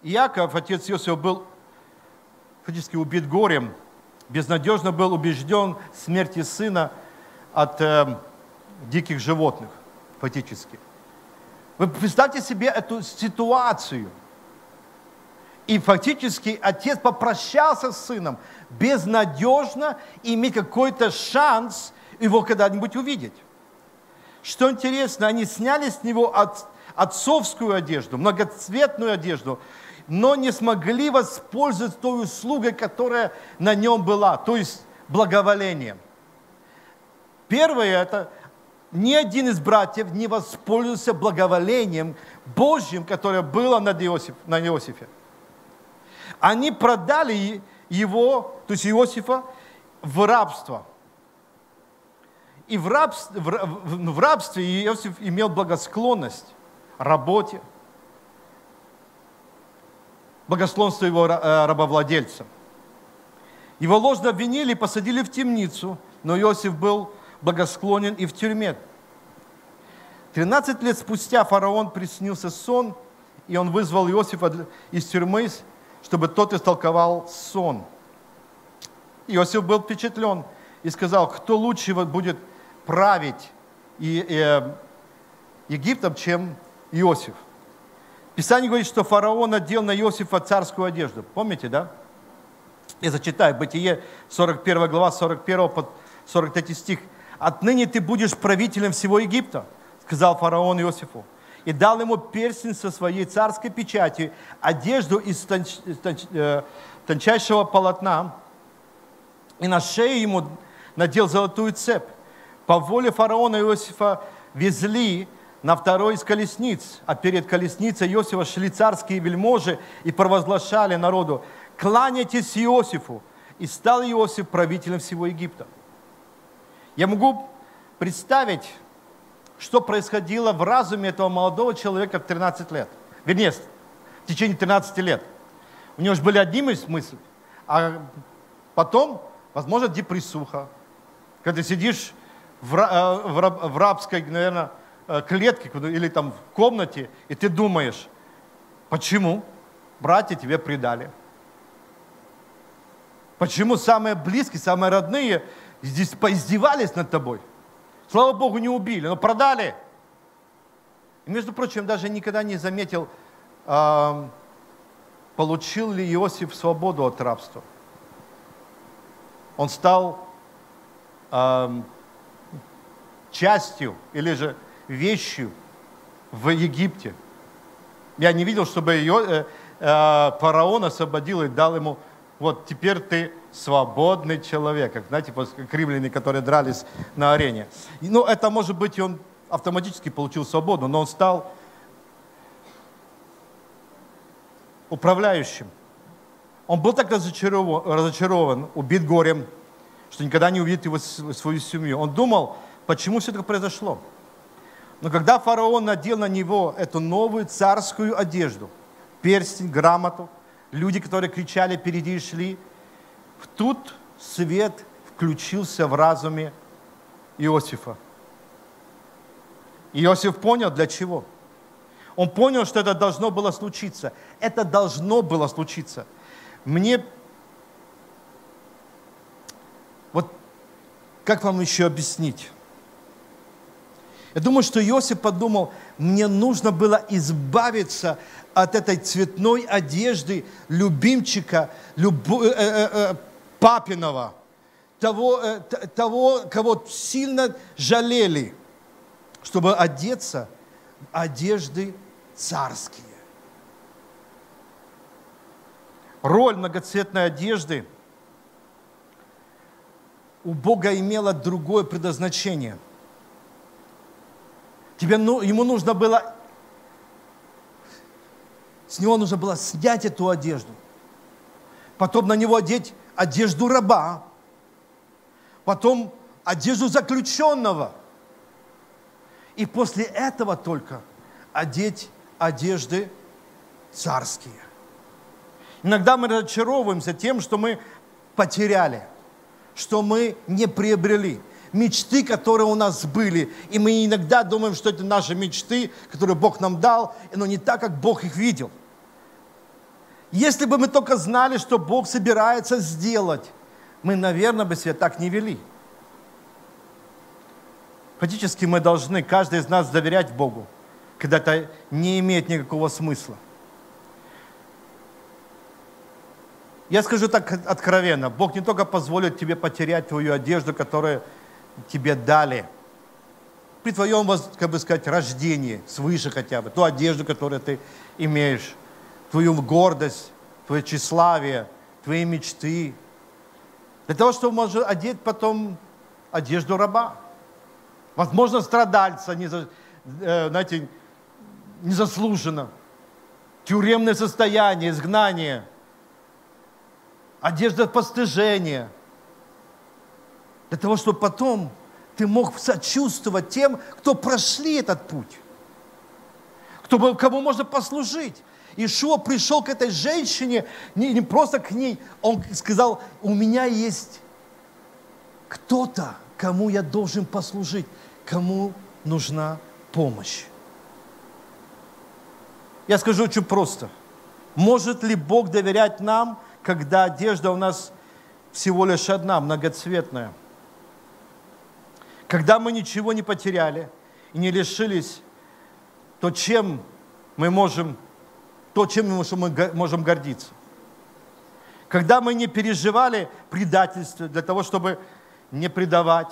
[SPEAKER 1] Иаков, отец Иосифа, был фактически убит горем, безнадежно был убежден в смерти сына от э, диких животных, фактически. Вы представьте себе эту ситуацию. И фактически отец попрощался с сыном, безнадежно иметь какой-то шанс его когда-нибудь увидеть. Что интересно, они сняли с него от, отцовскую одежду, многоцветную одежду, но не смогли воспользоваться той услугой, которая на нем была, то есть благоволением. Первое – это ни один из братьев не воспользовался благоволением Божьим, которое было над Иосиф, на Иосифе. Они продали его, то есть Иосифа, в рабство. И в рабстве, в рабстве Иосиф имел благосклонность работе, благосклонство его рабовладельца. Его ложно обвинили и посадили в темницу, но Иосиф был благосклонен и в тюрьме. Тринадцать лет спустя фараон приснился сон, и он вызвал Иосифа из тюрьмы, чтобы тот истолковал сон. Иосиф был впечатлен и сказал: кто лучше будет править Египтом, чем Иосиф? Писание говорит, что фараон надел на Иосифа царскую одежду. Помните, да? Я зачитаю, Бытие, сорок первая глава, сорок первый по сорок третий стих. «Отныне ты будешь правителем всего Египта», сказал фараон Иосифу, и дал ему перстень со своей царской печатью, одежду из тонч, тонч, э, тончайшего полотна, и на шею ему надел золотую цепь. По воле фараона Иосифа везли на второй из колесниц, а перед колесницей Иосифа шли царские вельможи и провозглашали народу: «Кланяйтесь Иосифу!» И стал Иосиф правителем всего Египта. Я могу представить, что происходило в разуме этого молодого человека в тринадцать лет. Вернее, в течение тринадцати лет. У него же были одни мысли, а потом, возможно, депрессуха. Когда ты сидишь в, в, в рабской, наверное, клетке или там в комнате, и ты думаешь: почему братья тебя предали? Почему самые близкие, самые родные здесь поиздевались над тобой? Слава Богу, не убили, но продали. И, между прочим, даже никогда не заметил, э, получил ли Иосиф свободу от рабства. Он стал э, частью или же вещью в Египте. Я не видел, чтобы ее, э, э, фараон освободил и дал ему: вот теперь ты свободный человек, как, знаете, как римляне, которые дрались на арене. Ну, это, может быть, и он автоматически получил свободу, но он стал управляющим. Он был так разочарован, разочарован, убит горем, что никогда не увидит его, свою семью. Он думал, почему все это произошло. Но когда фараон надел на него эту новую царскую одежду, перстень, грамоту, люди, которые кричали, впереди шли, тут свет включился в разуме Иосифа. Иосиф понял, для чего. Он понял, что это должно было случиться. Это должно было случиться. Мне... Вот как вам еще объяснить? Я думаю, что Иосиф подумал: мне нужно было избавиться от этой цветной одежды любимчика, любо, э, э, э, папиного, того, э, того, кого сильно жалели, чтобы одеться в одежды царские. Роль многоцветной одежды у Бога имела другое предназначение. Тебе, ну, ему нужно было, с него нужно было снять эту одежду, потом на него одеть одежду раба, потом одежду заключенного, и после этого только одеть одежды царские. Иногда мы разочаровываемся тем, что мы потеряли, что мы не приобрели. Мечты, которые у нас были, и мы иногда думаем, что это наши мечты, которые Бог нам дал, но не так, как Бог их видел. Если бы мы только знали, что Бог собирается сделать, мы, наверное, бы себя так не вели. Фактически мы должны, каждый из нас, доверять Богу, когда это не имеет никакого смысла. Я скажу так откровенно, Бог не только позволит тебе потерять твою одежду, которую тебе дали, при твоем, как бы сказать, рождении, свыше хотя бы, ту одежду, которую ты имеешь, твою гордость, твое тщеславие, твои мечты, для того, чтобы можно одеть потом одежду раба. Возможно, страдальца, не за, э, знаете, незаслуженно. Тюремное состояние, изгнание. Одежда постыжения. Для того, чтобы потом ты мог сочувствовать тем, кто прошли этот путь. Кто, кому можно послужить. Иешуа пришел к этой женщине, не, не просто к ней, он сказал, у меня есть кто-то, кому я должен послужить, кому нужна помощь. Я скажу очень просто. Может ли Бог доверять нам, когда одежда у нас всего лишь одна, многоцветная? Когда мы ничего не потеряли и не лишились, то чем мы можем, то, чем мы можем гордиться? Когда мы не переживали предательство для того, чтобы не предавать?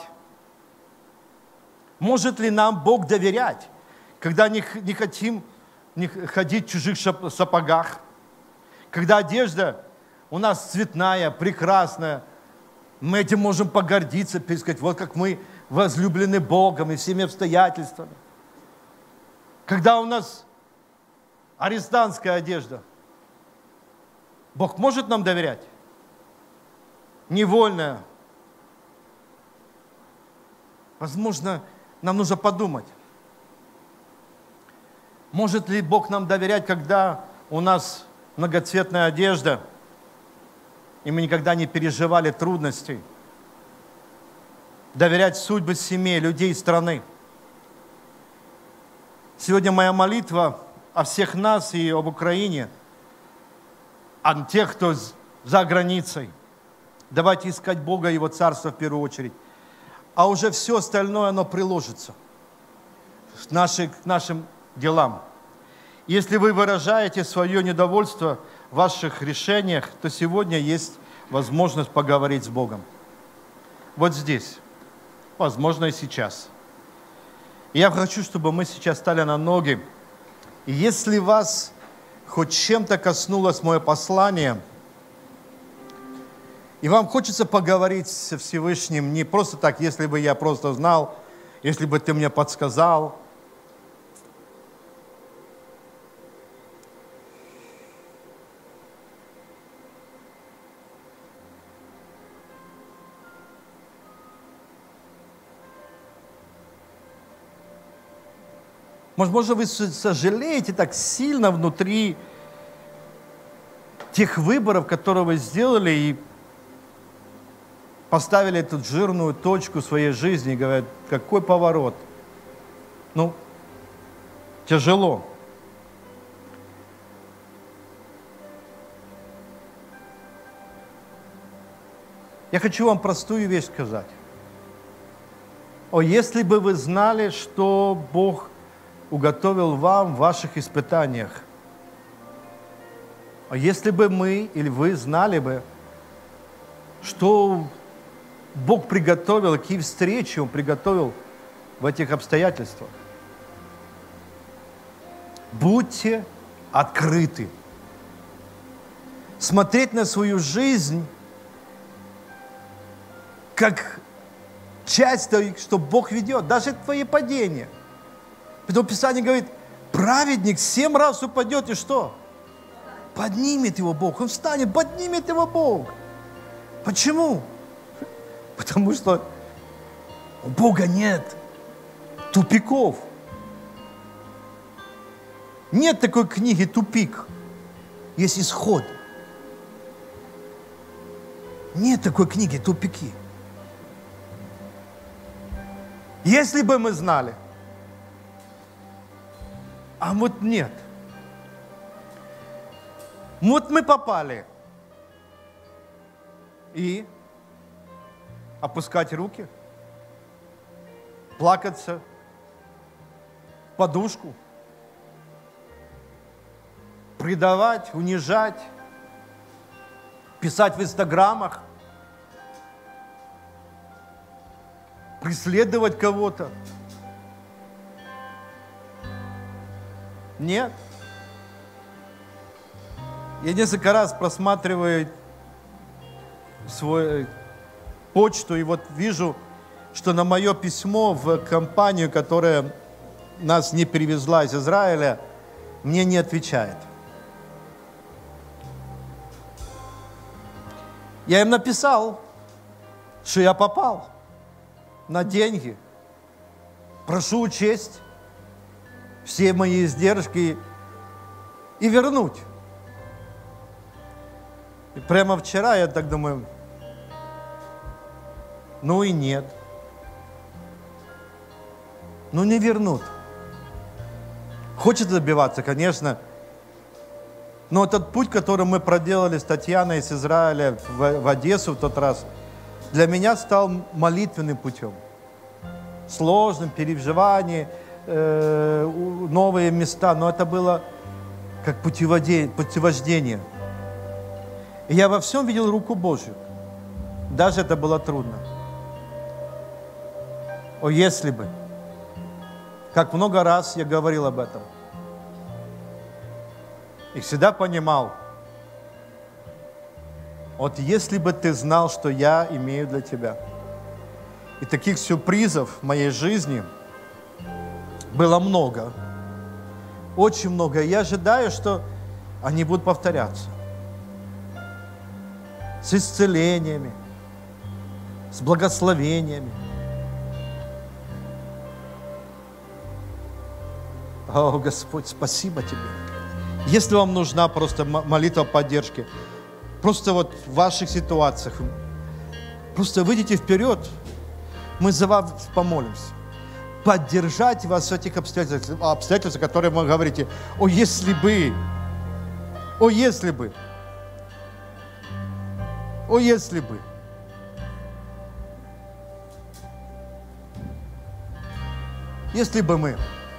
[SPEAKER 1] Может ли нам Бог доверять, когда не, не хотим не ходить в чужих сапогах? Когда одежда у нас цветная, прекрасная, мы этим можем погордиться, сказать, вот как мы возлюблены Богом и всеми обстоятельствами. Когда у нас арестантская одежда, Бог может нам доверять? Невольная. Возможно, нам нужно подумать, может ли Бог нам доверять, когда у нас многоцветная одежда, и мы никогда не переживали трудностей, доверять судьбы семей, людей, страны. Сегодня моя молитва о всех нас и об Украине, о тех, кто за границей. Давайте искать Бога и Его Царство в первую очередь. А уже все остальное, оно приложится к нашим, к нашим делам. Если вы выражаете свое недовольство в ваших решениях, то сегодня есть возможность поговорить с Богом. Вот здесь. Возможно, и сейчас. И я хочу, чтобы мы сейчас стали на ноги. И если вас хоть чем-то коснулось мое послание, и вам хочется поговорить со Всевышним, не просто так, если бы я просто знал, если бы ты мне подсказал. Может, вы сожалеете так сильно внутри тех выборов, которые вы сделали, и поставили эту жирную точку в своей жизни, и говорят, какой поворот. Ну, тяжело. Я хочу вам простую вещь сказать. О, если бы вы знали, что Бог уготовил вам в ваших испытаниях. А если бы мы или вы знали бы, что Бог приготовил, какие встречи Он приготовил в этих обстоятельствах. Будьте открыты. Смотреть на свою жизнь как часть того, что Бог ведет, даже твои падения. Поэтому Писание говорит, праведник семь раз упадет, и что? Поднимет его Бог. Он встанет, поднимет его Бог. Почему? Потому что у Бога нет тупиков. Нет такой книги «Тупик». Есть исход. Нет такой книги «Тупики». Если бы мы знали, а вот нет. Вот мы попали. И опускать руки, плакаться, подушку, предавать, унижать, писать в инстаграмах, преследовать кого-то. Нет. Я несколько раз просматриваю свою почту и вот вижу, что на мое письмо в компанию, которая нас не перевезла из Израиля, мне не отвечает. Я им написал, что я попал на деньги. Прошу учесть все мои издержки и вернуть. И прямо вчера я так думаю, ну и нет. Ну не вернут. Хочет добиваться, конечно. Но этот путь, который мы проделали с Татьяной из Израиля в, в Одессу в тот раз, для меня стал молитвенным путем. Сложным, переживание, э, новые места. Но это было как путевождение. И я во всем видел руку Божью. Даже это было трудно. О, если бы. Как много раз я говорил об этом. И всегда понимал, вот если бы ты знал, что я имею для тебя. И таких сюрпризов в моей жизни было много. Очень много. И я ожидаю, что они будут повторяться. С исцелениями, с благословениями. О, Господь, спасибо Тебе. Если вам нужна просто молитва поддержки, просто вот в ваших ситуациях, просто выйдите вперед, мы за вас помолимся. Поддержать вас в этих обстоятельствах, обстоятельствах, которые вы говорите, о, если бы, о, если бы, о, если бы. Если бы мы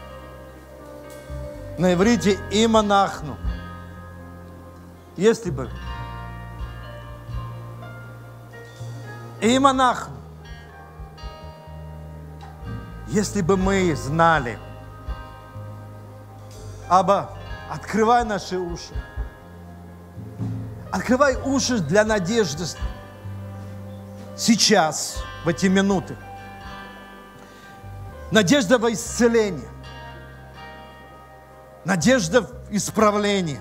[SPEAKER 1] на иврите иманахну, если бы иманахну, если бы мы знали, Аба, открывай наши уши, открывай уши для надежды сейчас, в эти минуты. Надежда во исцеление. Надежда в исправление.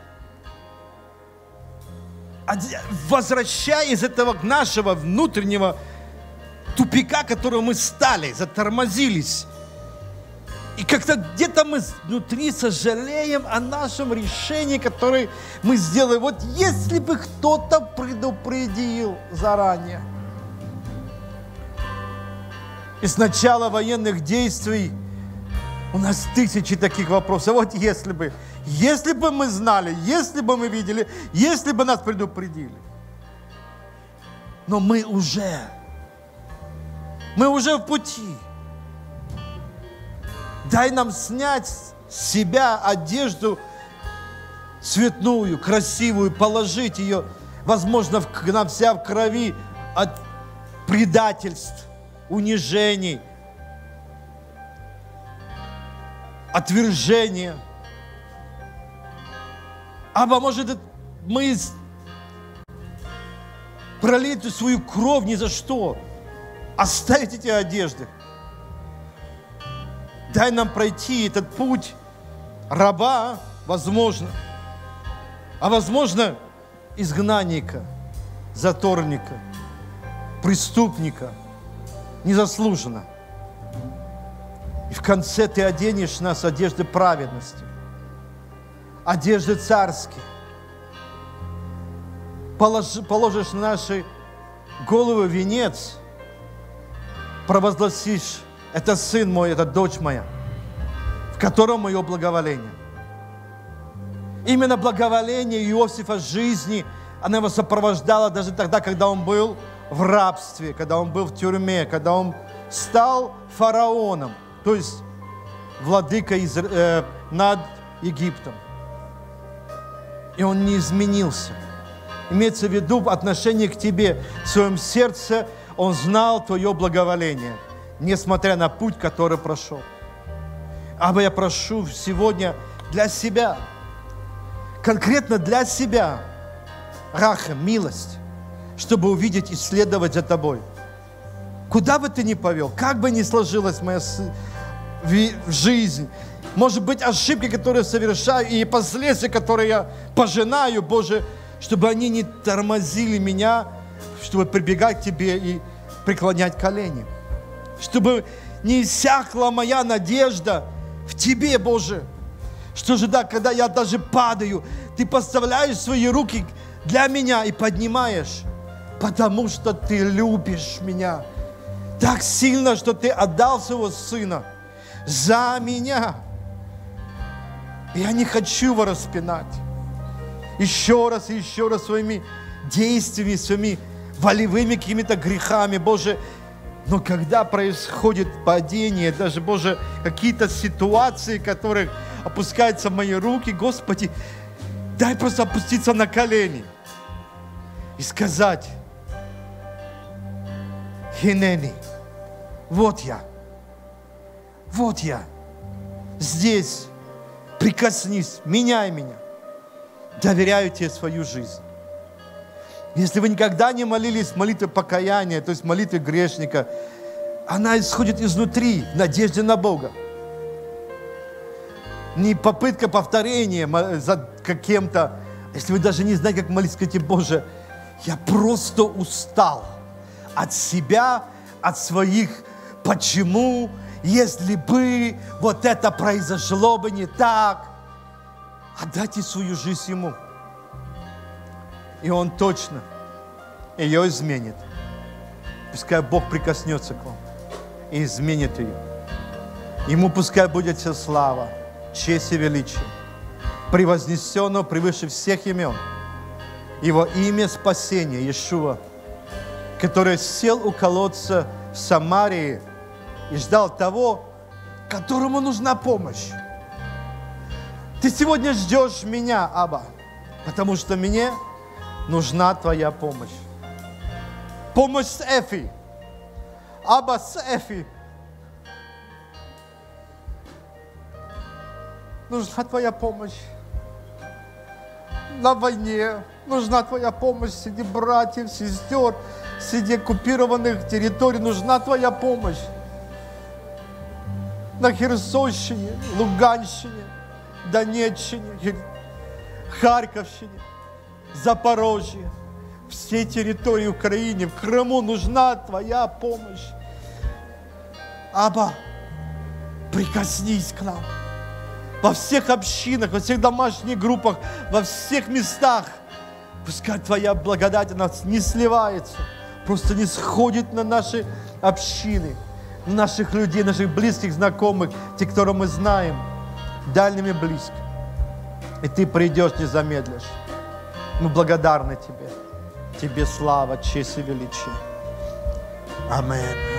[SPEAKER 1] Возвращай из этого нашего внутреннего тупика, которого мы стали, затормозились. И как-то где-то мы внутри сожалеем о нашем решении, которое мы сделали. Вот если бы кто-то предупредил заранее. И с начала военных действий у нас тысячи таких вопросов. Вот если бы, если бы мы знали, если бы мы видели, если бы нас предупредили. Но мы уже, мы уже в пути. Дай нам снять с себя одежду цветную, красивую, положить ее, возможно, она вся в крови от предательств, унижений, отвержения. А может, мы пролить свою кровь ни за что, оставить эти одежды. Дай нам пройти этот путь раба, возможно, а возможно, изгнанника, затворника, преступника, незаслуженно. И в конце ты оденешь нас одежды праведности, одежды царские. Положи, положишь на наши головы венец, провозгласишь: это сын мой, это дочь моя, в котором мое благоволение. Именно благоволение Иосифа жизни, она его сопровождала даже тогда, когда он был в рабстве, когда он был в тюрьме, когда он стал фараоном, то есть владыкой из, э, над Египтом. И он не изменился. Имеется в виду в отношении к тебе, в своем сердце он знал твое благоволение, несмотря на путь, который прошел. Абба, я прошу сегодня для себя, конкретно для себя, рахам, милость, чтобы увидеть и следовать за тобой. Куда бы ты ни повел, как бы ни сложилась моя жизнь, может быть, ошибки, которые совершаю, и последствия, которые я пожинаю, Боже, чтобы они не тормозили меня, чтобы прибегать к Тебе и преклонять колени. Чтобы не иссякла моя надежда в Тебе, Боже. Что же, да, когда я даже падаю, Ты поставляешь свои руки для меня и поднимаешь, потому что Ты любишь меня так сильно, что Ты отдал своего Сына за меня. Я не хочу его распинать. Еще раз и еще раз своими действиями, своими волевыми какими-то грехами, Боже. Но когда происходит падение, даже, Боже, какие-то ситуации, которые опускаются в мои руки, Господи, дай просто опуститься на колени и сказать: Хинени, вот я, вот я, здесь, прикоснись, меняй меня, доверяю Тебе свою жизнь. Если вы никогда не молились молитвой покаяния, то есть молитвой грешника, она исходит изнутри, в надежде на Бога. Не попытка повторения за кем-то. Если вы даже не знаете, как молиться, скажите: Боже, я просто устал от себя, от своих «почему», «если бы вот это произошло бы не так». Отдайте свою жизнь Ему. И Он точно ее изменит. Пускай Бог прикоснется к вам и изменит ее. Ему пускай будет вся слава, честь и величие, превознесенного превыше всех имен. Его имя спасения, Иешуа, который сел у колодца в Самарии и ждал того, которому нужна помощь. Ты сегодня ждешь меня, Абба, потому что мне нужна Твоя помощь. Помощь с Эфи. Абба, с Эфи. Нужна Твоя помощь. На войне нужна Твоя помощь среди братьев, сестер, среди оккупированных территорий. Нужна Твоя помощь. На Херсонщине, Луганщине, Донеччине, Харьковщине, Запорожье, всей территории Украины, в Крыму нужна Твоя помощь. Абба, прикоснись к нам. Во всех общинах, во всех домашних группах, во всех местах. Пускай Твоя благодать у нас не сливается, просто не сходит на наши общины, на наших людей, наших близких, знакомых, те, которых мы знаем, дальними и близко. И Ты придешь, не замедлишь. Мы благодарны Тебе. Тебе слава, честь и величие. Аминь.